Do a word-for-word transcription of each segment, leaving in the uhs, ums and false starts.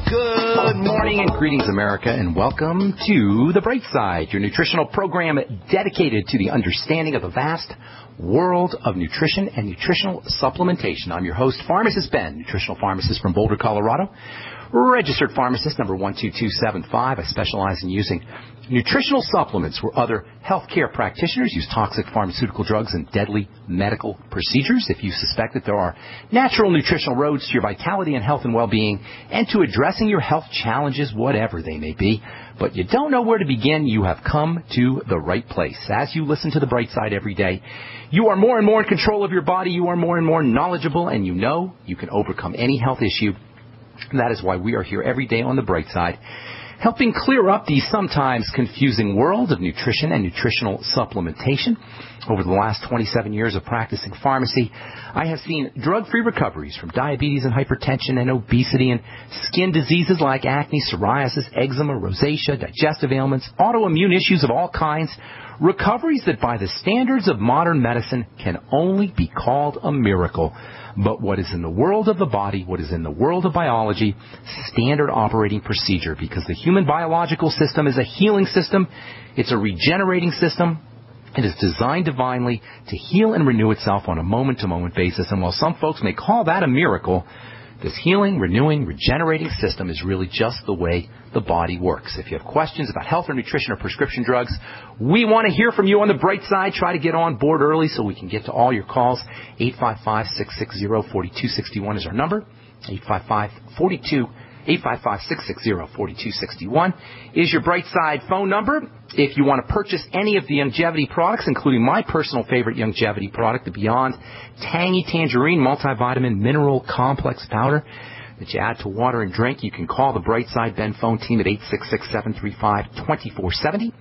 Good morning and greetings, America, and welcome to The Bright Side, your nutritional program dedicated to the understanding of the vast world of nutrition and nutritional supplementation. I'm your host, Pharmacist Ben, nutritional pharmacist from Boulder, Colorado, registered pharmacist number one two two seven five. I specialize in using nutritional supplements where other healthcare practitioners use toxic pharmaceutical drugs and deadly medical procedures. If you suspect that there are natural nutritional roads to your vitality and health and well-being and to addressing your health challenges, whatever they may be, but you don't know where to begin, you have come to the right place. As you listen to The Bright Side every day, you are more and more in control of your body, you are more and more knowledgeable, and you know you can overcome any health issue. And that is why we are here every day on The Bright Side, helping clear up the sometimes confusing world of nutrition and nutritional supplementation. Over the last twenty-seven years of practicing pharmacy, I have seen drug-free recoveries from diabetes and hypertension and obesity and skin diseases like acne, psoriasis, eczema, rosacea, digestive ailments, autoimmune issues of all kinds, recoveries that by the standards of modern medicine can only be called a miracle. But what is in the world of the body, what is in the world of biology, standard operating procedure, because the human biological system is a healing system, it's a regenerating system. It is designed divinely to heal and renew itself on a moment-to-moment basis. And while some folks may call that a miracle, this healing, renewing, regenerating system is really just the way the body works. If you have questions about health or nutrition or prescription drugs, we want to hear from you on The Bright Side. Try to get on board early so we can get to all your calls. eight five five, six six zero, four two six one is our number. eight five five, four two, eight five five, six six zero, four two six one is your Bright Side phone number. If you want to purchase any of the Youngevity products, including my personal favorite Youngevity product, the Beyond Tangy Tangerine Multivitamin Mineral Complex Powder that you add to water and drink, you can call the Bright Side Ben phone team at eight six six, seven three five, two four seven zero.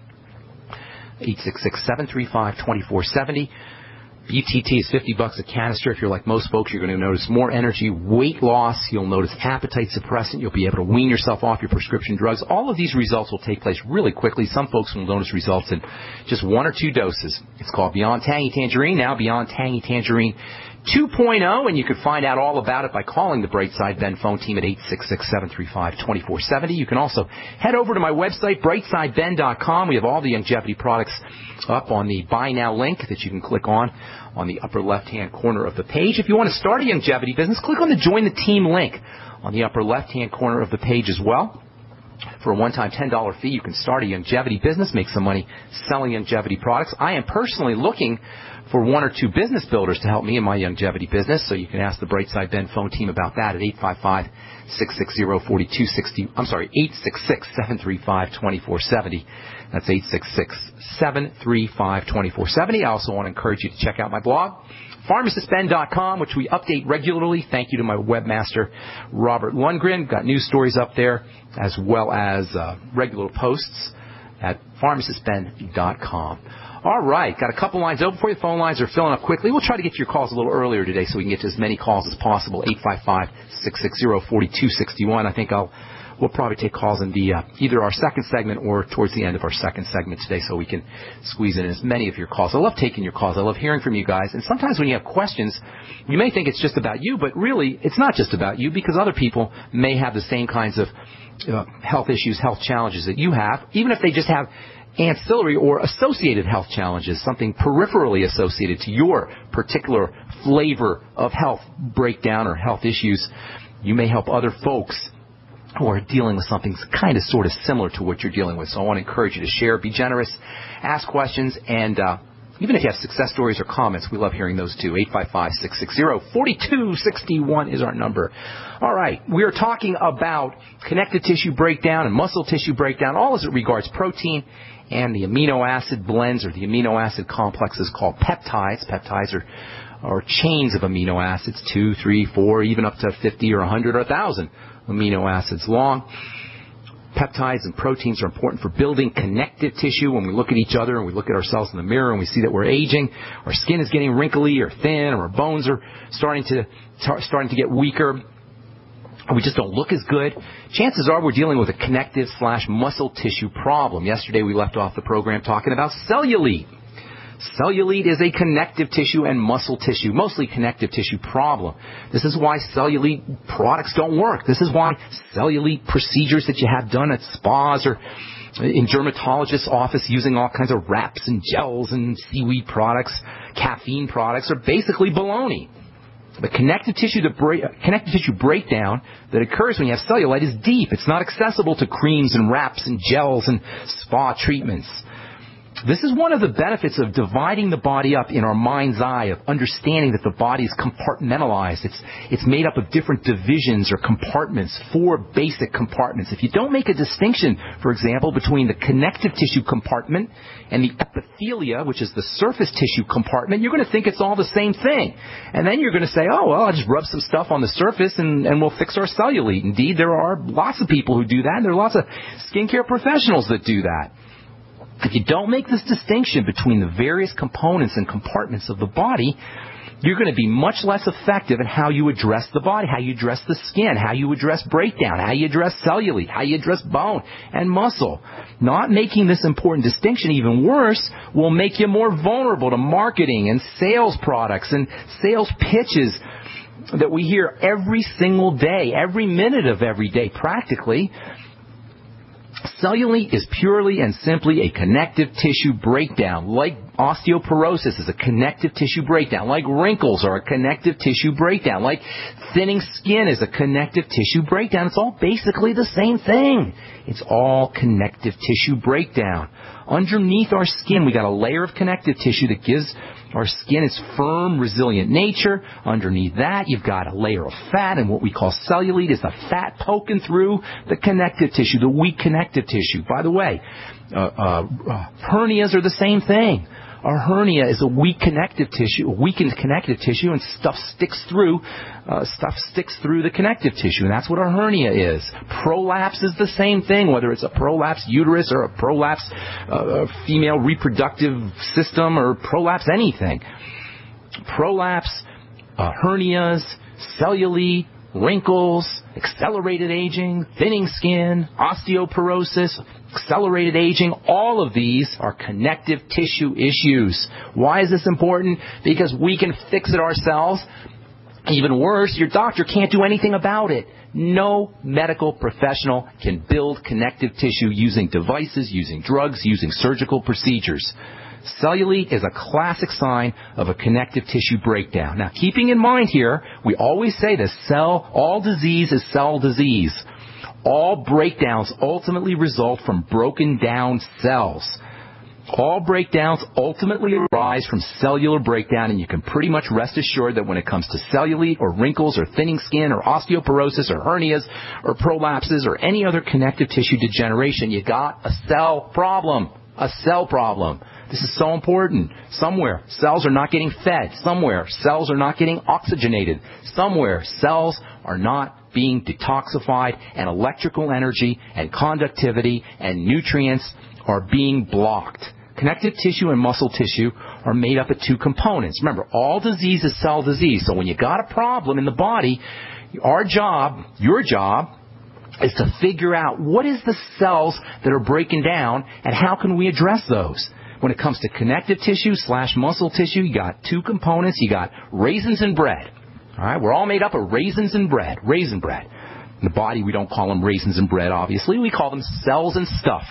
eight six six, seven three five, two four seven zero. B T T is fifty bucks a canister. If you're like most folks, you're going to notice more energy, weight loss. You'll notice appetite suppressant. You'll be able to wean yourself off your prescription drugs. All of these results will take place really quickly. Some folks will notice results in just one or two doses. It's called Beyond Tangy Tangerine, now Beyond Tangy Tangerine two point oh, and you can find out all about it by calling the Bright Side Ben phone team at eight six six, seven three five, two four seven zero. You can also head over to my website, bright side ben dot com. We have all the Youngevity products up on the Buy Now link that you can click on on the upper left-hand corner of the page. If you want to start a Youngevity business, click on the Join the Team link on the upper left-hand corner of the page as well. For a one-time ten dollar fee, you can start a Youngevity business, make some money selling Youngevity products. I am personally looking for one or two business builders to help me in my Youngevity business, so you can ask the Bright Side Ben phone team about that at eight five five, six six zero, four two six zero. I'm sorry, eight six six, seven three five, two four seven zero. That's eight six six, seven three five, two four seven zero. I also want to encourage you to check out my blog, pharmacist ben dot com, which we update regularly. Thank you to my webmaster, Robert Lundgren. Got news stories up there, as well as uh, regular posts at pharmacist ben dot com. All right, got a couple lines open for you. Phone lines are filling up quickly. We'll try to get to your calls a little earlier today so we can get to as many calls as possible. eight five five, six six zero, four two six one. I think I'll we'll probably take calls in the uh, either our second segment or towards the end of our second segment today so we can squeeze in as many of your calls. I love taking your calls. I love hearing from you guys. And sometimes when you have questions, you may think it's just about you, but really it's not just about you, because other people may have the same kinds of uh, health issues, health challenges that you have, even if they just have ancillary or associated health challenges, something peripherally associated to your particular flavor of health breakdown or health issues. You may help other folks who are dealing with something kind of sort of similar to what you're dealing with. So I want to encourage you to share, be generous, ask questions, and uh, even if you have success stories or comments, we love hearing those too. eight five five, six six zero, four two six one is our number. All right, we are talking about connective tissue breakdown and muscle tissue breakdown, all as it regards protein and the amino acid blends or the amino acid complexes called peptides. Peptides are, are chains of amino acids, two, three, four, even up to fifty or one hundred or one thousand amino acids long. Peptides and proteins are important for building connective tissue. When we look at each other and we look at ourselves in the mirror and we see that we're aging, our skin is getting wrinkly or thin, or our bones are starting to starting to get weaker, we just don't look as good, chances are we're dealing with a connective slash muscle tissue problem. Yesterday we left off the program talking about cellulite. Cellulite is a connective tissue and muscle tissue, mostly connective tissue problem. This is why cellulite products don't work. This is why cellulite procedures that you have done at spas or in dermatologist's office using all kinds of wraps and gels and seaweed products, caffeine products, are basically baloney. The connective tissue, the break, connective tissue breakdown that occurs when you have cellulite is deep. It's not accessible to creams and wraps and gels and spa treatments. This is one of the benefits of dividing the body up in our mind's eye, of understanding that the body is compartmentalized. It's, it's made up of different divisions or compartments, four basic compartments. If you don't make a distinction, for example, between the connective tissue compartment and the epithelia, which is the surface tissue compartment, you're going to think it's all the same thing. And then you're going to say, oh, well, I'll just rub some stuff on the surface and, and we'll fix our cellulite. Indeed, there are lots of people who do that, and there are lots of skincare professionals that do that. If you don't make this distinction between the various components and compartments of the body, you're going to be much less effective in how you address the body, how you address the skin, how you address breakdown, how you address cellulite, how you address bone and muscle. Not making this important distinction even worse will make you more vulnerable to marketing and sales products and sales pitches that we hear every single day, every minute of every day practically. Cellulite is purely and simply a connective tissue breakdown, like osteoporosis is a connective tissue breakdown, like wrinkles are a connective tissue breakdown, like thinning skin is a connective tissue breakdown. It's all basically the same thing. It's all connective tissue breakdown. Underneath our skin, we got a layer of connective tissue that gives our skin its firm, resilient nature. Underneath that, you've got a layer of fat, and what we call cellulite is the fat poking through the connective tissue, the weak connective tissue. By the way, uh, uh, uh, hernias are the same thing. Our hernia is a weak connective tissue, a weakened connective tissue, and stuff sticks through, uh, stuff sticks through the connective tissue, and that's what our hernia is. Prolapse is the same thing, whether it's a prolapsed uterus or a prolapsed uh, female reproductive system or prolapse anything. Prolapse, uh, hernias, cellulite, wrinkles, accelerated aging, thinning skin, osteoporosis, accelerated aging, all of these are connective tissue issues. Why is this important? Because we can fix it ourselves. Even worse, your doctor can't do anything about it. No medical professional can build connective tissue using devices, using drugs, using surgical procedures. Cellulite is a classic sign of a connective tissue breakdown. Now, keeping in mind here, we always say this, cell, all disease is cell disease. All breakdowns ultimately result from broken down cells. All breakdowns ultimately arise from cellular breakdown, and you can pretty much rest assured that when it comes to cellulite or wrinkles or thinning skin or osteoporosis or hernias or prolapses or any other connective tissue degeneration, you got a cell problem. A cell problem. This is so important. Somewhere, cells are not getting fed. Somewhere, cells are not getting oxygenated. Somewhere, cells are not being detoxified, and electrical energy and conductivity and nutrients are being blocked. Connective tissue and muscle tissue are made up of two components. Remember, all disease is cell disease. So when you got a problem in the body, our job, your job, is to figure out what is the cells that are breaking down and how can we address those. When it comes to connective tissue slash muscle tissue, you got two components. You got raisins and bread. All right, we're all made up of raisins and bread, raisin bread. In the body, we don't call them raisins and bread, obviously. We call them cells and stuff.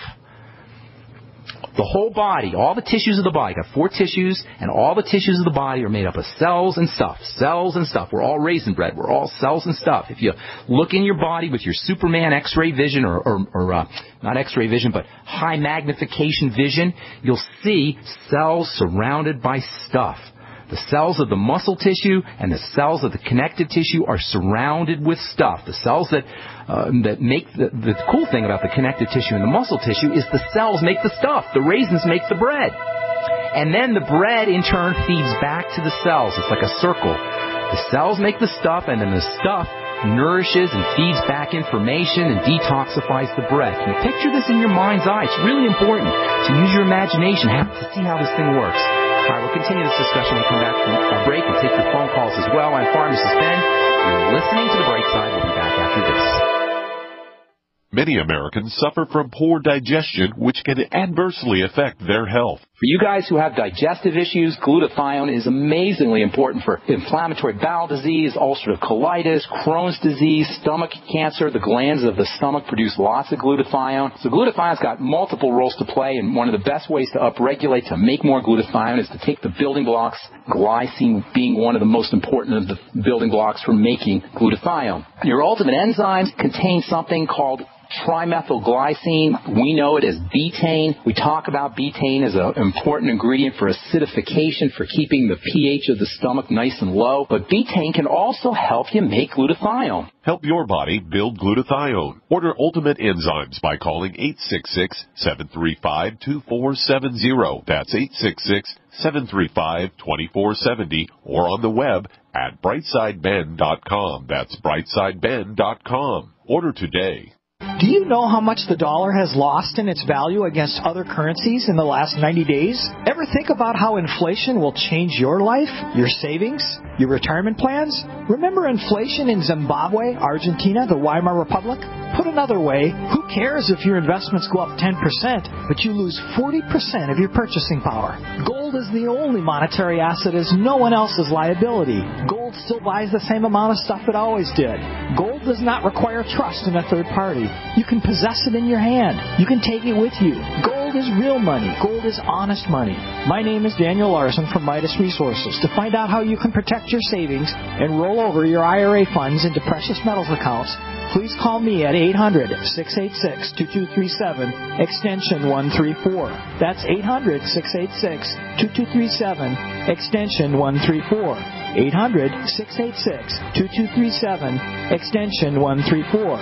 The whole body, all the tissues of the body, got four tissues, and all the tissues of the body are made up of cells and stuff. Cells and stuff. We're all raisin bread. We're all cells and stuff. If you look in your body with your Superman X-ray vision, or, or, or uh, not X-ray vision, but high magnification vision, you'll see cells surrounded by stuff. The cells of the muscle tissue and the cells of the connective tissue are surrounded with stuff. The cells that uh, that make the, the cool thing about the connective tissue and the muscle tissue is the cells make the stuff. The raisins make the bread. And then the bread, in turn, feeds back to the cells. It's like a circle. The cells make the stuff, and then the stuff nourishes and feeds back information and detoxifies the bread. Can you picture this in your mind's eye? It's really important to use your imagination to see how this thing works. All right, we'll continue this discussion when we come back from a break and take your phone calls as well. I'm Pharmacist Ben. You're listening to The Bright Side. We'll be back after this. Many Americans suffer from poor digestion, which can adversely affect their health. For you guys who have digestive issues, glutathione is amazingly important for inflammatory bowel disease, ulcerative colitis, Crohn's disease, stomach cancer. The glands of the stomach produce lots of glutathione. So glutathione's got multiple roles to play, and one of the best ways to upregulate, to make more glutathione, is to take the building blocks, glycine being one of the most important of the building blocks for making glutathione. Your ultimate enzymes contain something called trimethylglycine. We know it as betaine. We talk about betaine as an important ingredient for acidification, for keeping the pH of the stomach nice and low. But betaine can also help you make glutathione. Help your body build glutathione. Order Ultimate Enzymes by calling eight six six, seven three five, two four seven zero. That's eight six six, seven three five, two four seven zero, or on the web at brightside ben dot com. That's brightside ben dot com. Order today. Do you know how much the dollar has lost in its value against other currencies in the last ninety days? Ever think about how inflation will change your life, your savings, your retirement plans? Remember inflation in Zimbabwe, Argentina, the Weimar Republic? Put another way, who cares if your investments go up ten percent, but you lose forty percent of your purchasing power? Gold is the only monetary asset as no one else's liability. Gold still buys the same amount of stuff it always did. Gold does not require trust in a third party. You can possess it in your hand. You can take it with you. Gold is real money. Gold is honest money. My name is Daniel Larson from Midas Resources. To find out how you can protect your savings and roll over your I R A funds into precious metals accounts, please call me at eight hundred, six eight six, two two three seven, extension one three four. That's eight hundred, six eight six, two two three seven, extension one three four. eight hundred, six eight six, two two three seven, extension one three four.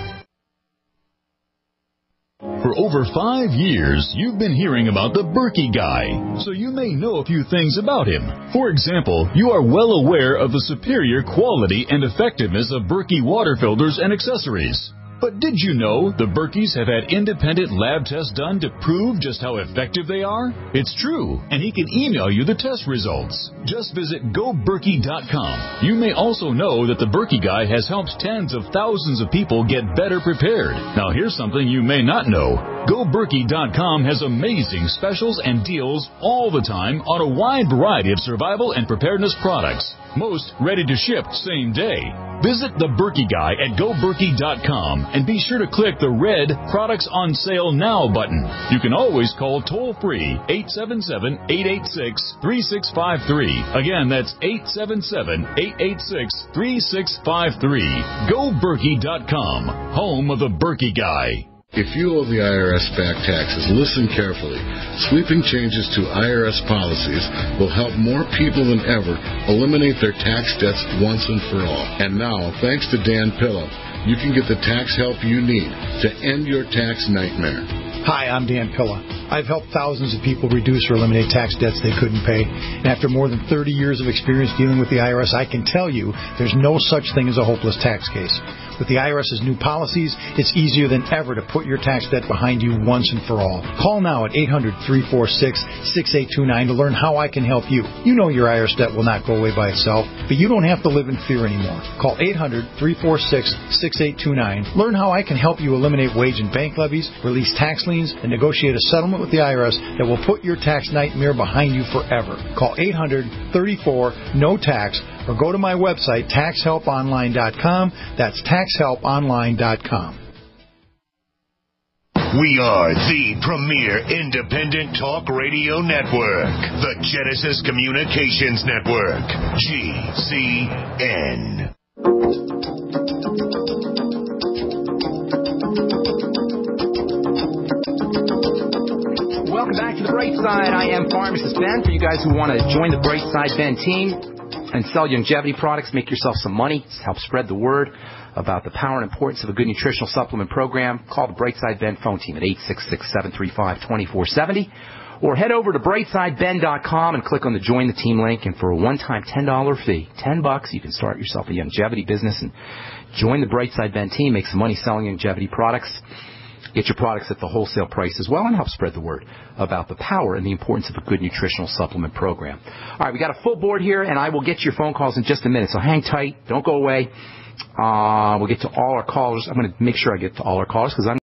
For over five years, you've been hearing about the Berkey Guy, so you may know a few things about him. For example, you are well aware of the superior quality and effectiveness of Berkey water filters and accessories. But did you know the Berkeys have had independent lab tests done to prove just how effective they are? It's true, and he can email you the test results. Just visit go berkey dot com. You may also know that the Berkey Guy has helped tens of thousands of people get better prepared. Now here's something you may not know. go berkey dot com has amazing specials and deals all the time on a wide variety of survival and preparedness products. Most ready to ship same day. Visit the Berkey Guy at go berkey dot com and be sure to click the red Products on Sale Now button. You can always call toll-free eight seven seven, eight eight six, three six five three. Again, that's eight seven seven, eight eight six, three six five three. go berkey dot com, home of the Berkey Guy. If you owe the I R S back taxes, listen carefully. Sweeping changes to I R S policies will help more people than ever eliminate their tax debts once and for all. And now, thanks to Dan Pilla, you can get the tax help you need to end your tax nightmare. Hi, I'm Dan Pilla. I've helped thousands of people reduce or eliminate tax debts they couldn't pay. And after more than thirty years of experience dealing with the I R S, I can tell you there's no such thing as a hopeless tax case. With the I R S's new policies, it's easier than ever to put your tax debt behind you once and for all. Call now at eight hundred, three four six, six eight two nine to learn how I can help you. You know your I R S debt will not go away by itself, but you don't have to live in fear anymore. Call eight hundred, three four six, six eight two nine. Learn how I can help you eliminate wage and bank levies, release tax liens, and negotiate a settlement with the I R S that will put your tax nightmare behind you forever. Call eight hundred, thirty-four, no tax or go to my website, tax help online dot com. That's tax help online dot com. We are the premier independent talk radio network, the Genesis Communications Network, G C N. Welcome back to the Bright Side. I am Pharmacist Ben. For you guys who want to join the Bright Side Ben team and sell longevity products, make yourself some money, help spread the word about the power and importance of a good nutritional supplement program, call the Bright Side Ben phone team at eight six six, seven three five, two four seven zero, or head over to brightside ben dot com and click on the Join the Team link, and for a one-time ten dollars fee, ten bucks, you can start yourself a longevity business and join the Bright Side Ben team, make some money selling longevity products. Get your products at the wholesale price as well and help spread the word about the power and the importance of a good nutritional supplement program. All right, we got a full board here, and I will get your phone calls in just a minute, so hang tight. Don't go away. Uh, we'll get to all our callers. I'm going to make sure I get to all our callers because I'm